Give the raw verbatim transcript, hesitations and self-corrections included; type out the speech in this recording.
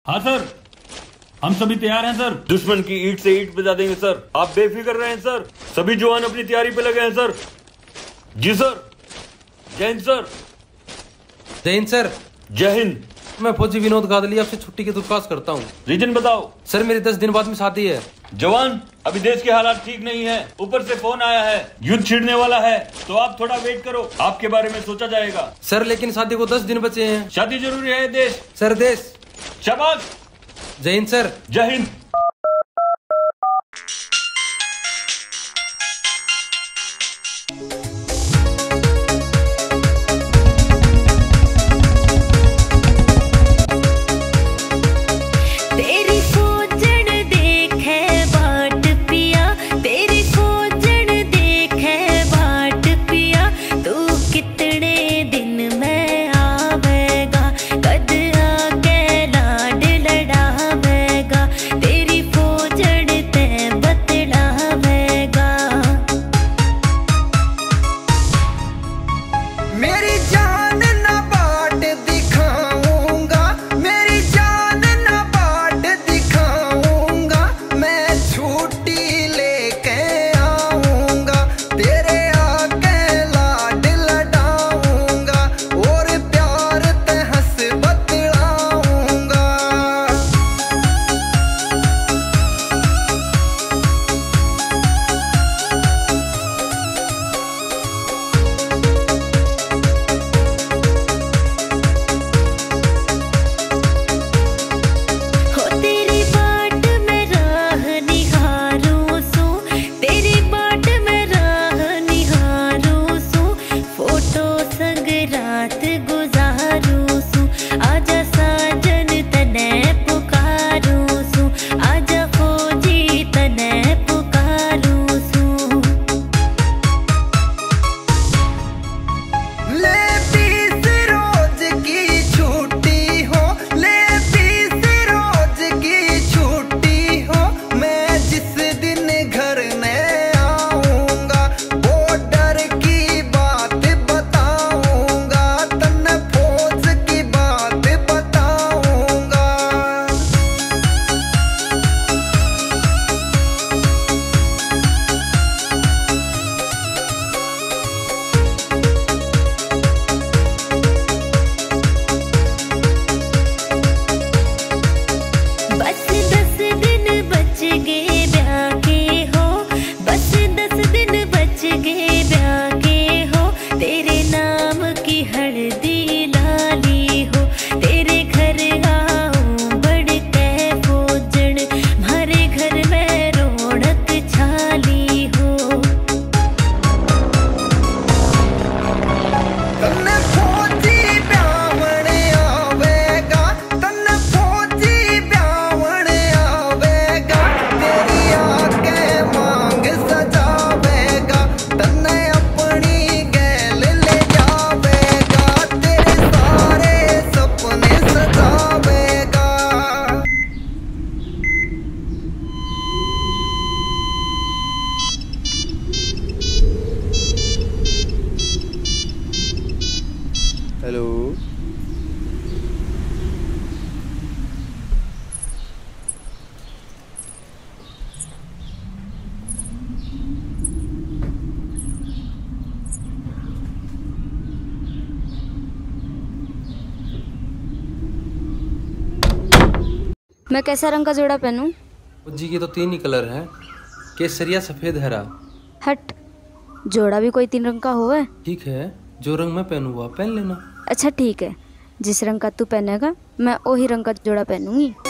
हाँ सर, हम सभी तैयार हैं सर। दुश्मन की ईंट से ईंट बजा देंगे सर। आप बेफिक्र रहें सर। सभी जवान अपनी तैयारी पे लगे हैं सर। जी सर। जय हिंद सर। जय हिंद सर। जय हिंद। मैं फौजी विनोद गादली आपसे छुट्टी की दरख्वास्त करता हूँ। रीजन बताओ। सर मेरी दस दिन बाद में शादी है। जवान, अभी देश के हालात ठीक नहीं है, ऊपर से फोन आया है, युद्ध छिड़ने वाला है, तो आप थोड़ा वेट करो, आपके बारे में सोचा जाएगा। सर लेकिन शादी को दस दिन बचे हैं। शादी जरूरी है देश। सर देश। शाबाश। जय हिंद सर। जय हिंद। हेलो। मैं कैसा रंग का जोड़ा पहनूं? जी की तो तीन ही कलर हैं, केसरिया, सफेद, हरा। हट, जोड़ा भी कोई तीन रंग का होवे? ठीक है, जो रंग मैं पहनूंगा पहन लेना। अच्छा ठीक है, जिस रंग का तू पहनेगा मैं वही रंग का जोड़ा पहनूंगी।